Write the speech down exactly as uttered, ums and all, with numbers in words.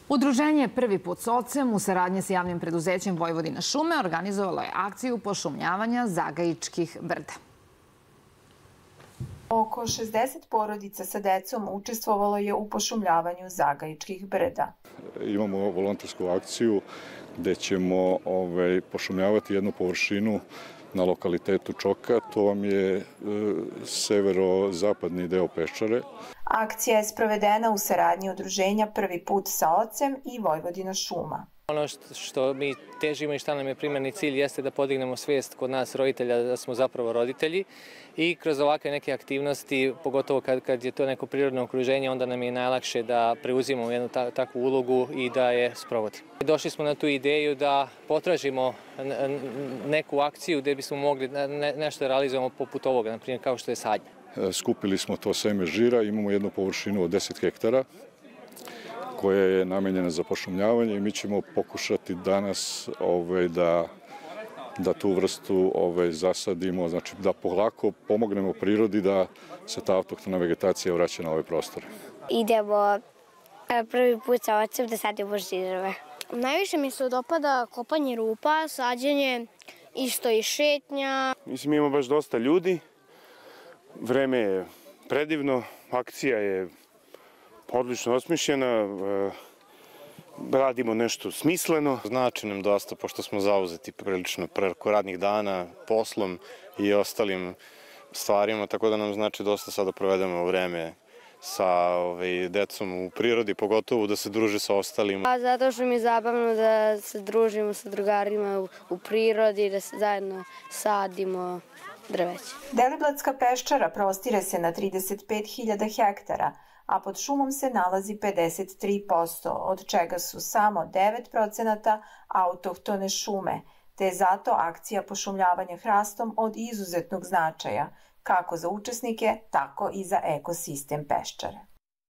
Udruženje Prvi put s ocem u saradnji sa javnim preduzećem Vojvodina šume organizovalo je akciju pošumljavanja Zagajičkih brda. Oko šezdeset porodica sa decom učestvovalo je u pošumljavanju Zagajičkih brda. Imamo volontersku akciju gde ćemo ovaj, pošumljavati jednu površinu na lokalitetu Čoka, to vam je e, severo-zapadni deo Peščare. Akcija je sprovedena u saradnji udruženja Prvi put sa ocem i Vojvodina šuma. Ono što mi težimo i šta nam je primarni cilj jeste da podignemo svijest kod nas roditelja da smo zapravo roditelji i kroz ovakve neke aktivnosti, pogotovo kad, kad je to neko prirodno okruženje, onda nam je najlakše da preuzimamo jednu ta, takvu ulogu i da je sprovodimo. Došli smo na tu ideju da potražimo neku akciju gde bismo mogli ne, nešto realizovati poput ovoga, na primjer kao što je sadnja. Skupili smo to seme žira, imamo jednu površinu od deset hektara koja je namenjena za pošumljavanje i mi ćemo pokušati danas ovaj, da, da tu vrstu ovaj, zasadimo, znači da polako pomognemo prirodi da se ta autohtona vegetacija vraća na ove prostore. Idemo prvi put sa ocem da sadimo žirove. Najviše mi se dopada kopanje rupa, sađenje, isto i šetnja. Mislim, imamo baš dosta ljudi, vreme je predivno, akcija je odlično osmišljena, radimo nešto smisleno. Znači nam dosta, pošto smo zauzeti prilično preko radnih dana, poslom i ostalim stvarima, tako da nam znači dosta sada provedemo vreme sa ovaj, decom u prirodi, pogotovo da se druže sa ostalima. A zato što mi je zabavno da se družimo sa drugarima u, u prirodi, da se zajedno sadimo drveće. Deliblatska peščara prostire se na trideset pet hiljada hektara, a pod šumom se nalazi pedeset tri posto, od čega su samo devet procenata autohtone šume, te je zato akcija pošumljavanja hrastom od izuzetnog značaja, kako za učesnike, tako i za ekosistem Peščare.